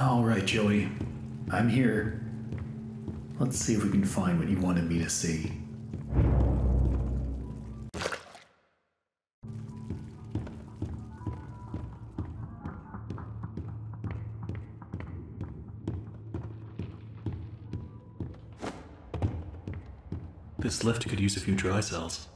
Alright, Joey. I'm here. Let's see if we can find what you wanted me to see. This lift could use a few dry cells.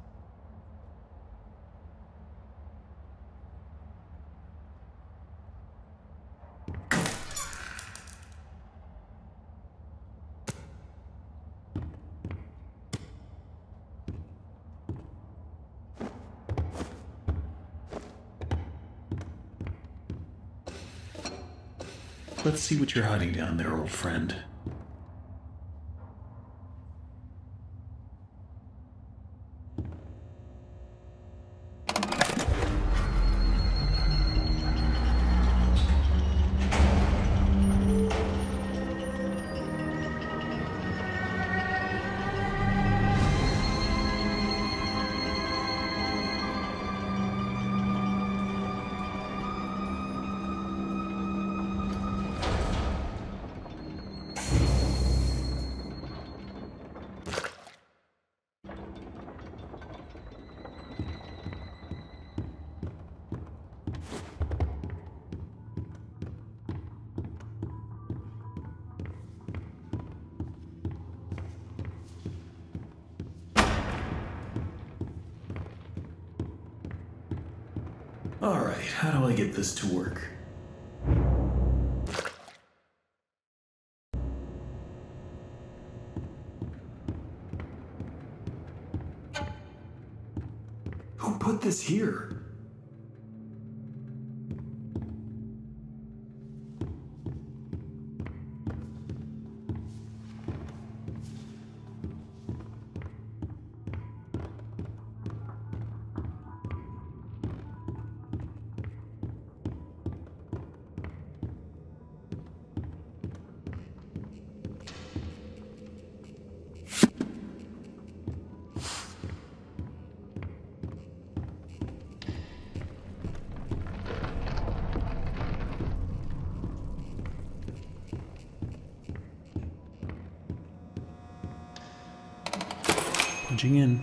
Let's see what you're hiding down there, old friend. Alright, how do I get this to work? Who put this here? Punching in.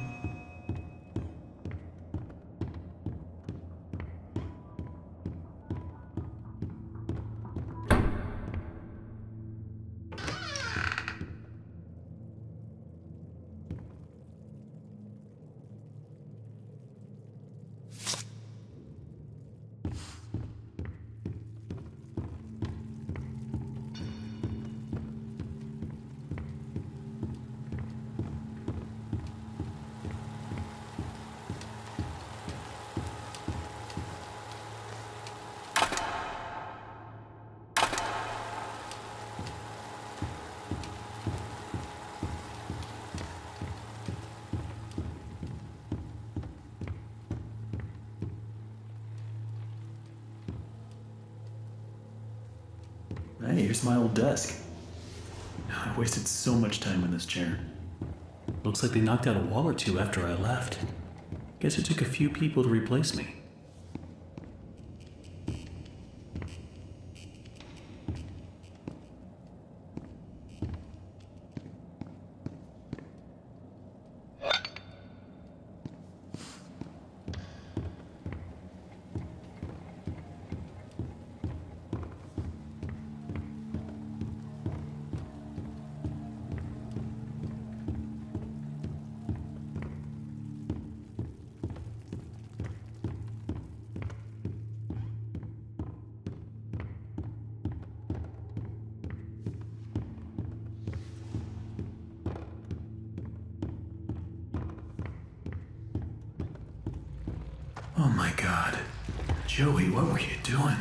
Hey, here's my old desk. I wasted so much time in this chair. Looks like they knocked out a wall or two after I left. Guess it took a few people to replace me. Oh my God. Joey, what were you doing?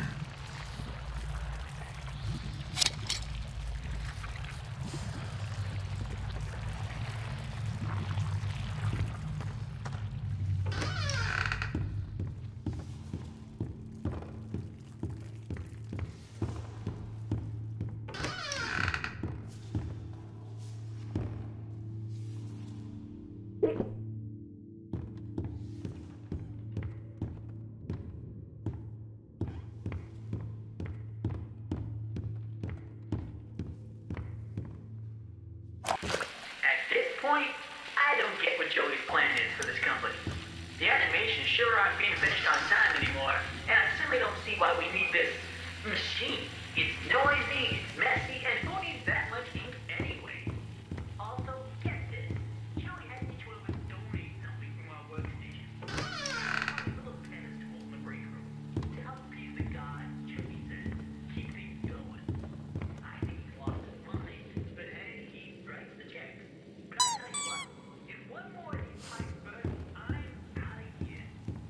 point, I don't get what Joey's plan is for this company. The animations sure aren't being finished on time anymore, and I certainly don't see why we need this machine. It's noisy, it's messy, and who needs that much ink anyway? Also, get this. Joey had each one of us donate something from our workstation. A little pedestal in the break room to help appease the gods, Joey said. Keep things going. I think he's lost his mind, but hey, he writes the check. But I tell you what, if one more of these pipes burst, I'm out of here.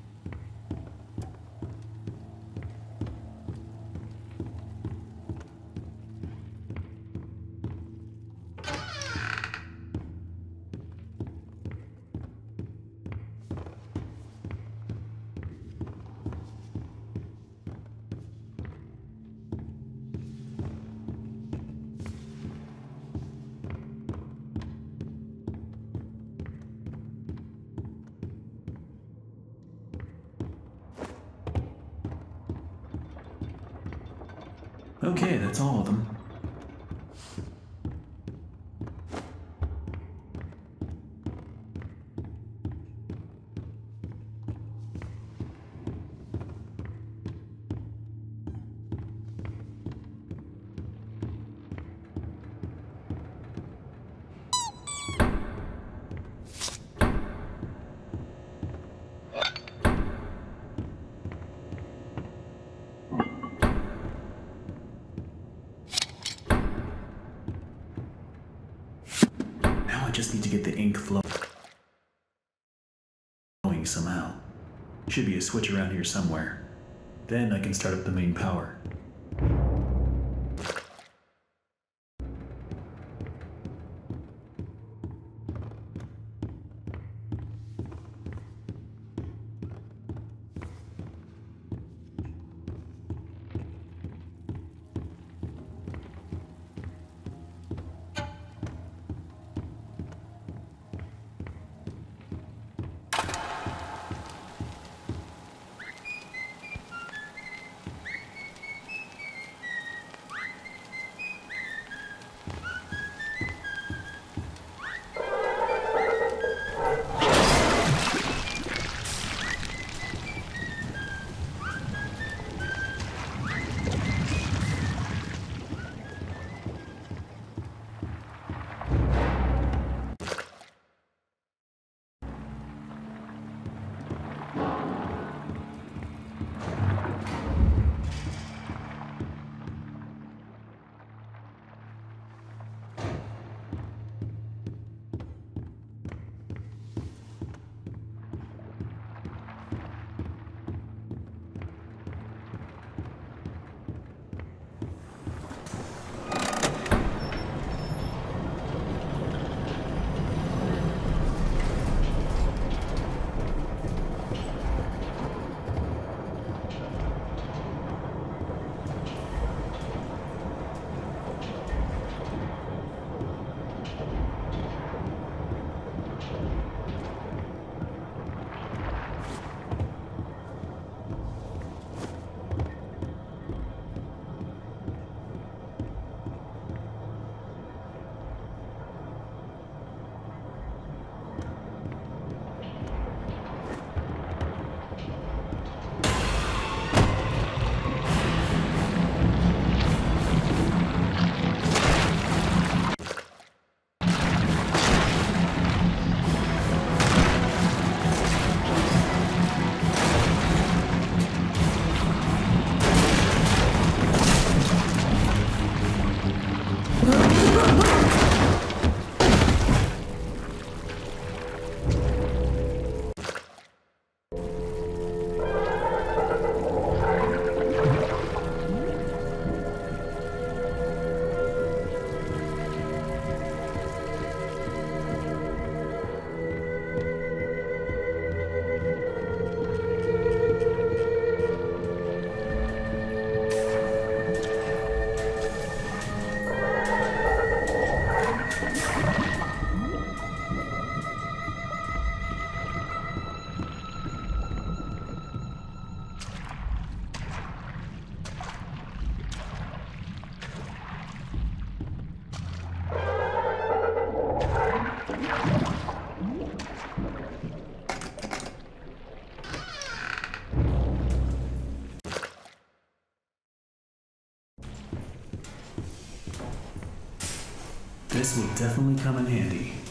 Okay, that's all of them. Now I just need to get the ink flowing somehow. Should be a switch around here somewhere. Then I can start up the main power. This will definitely come in handy.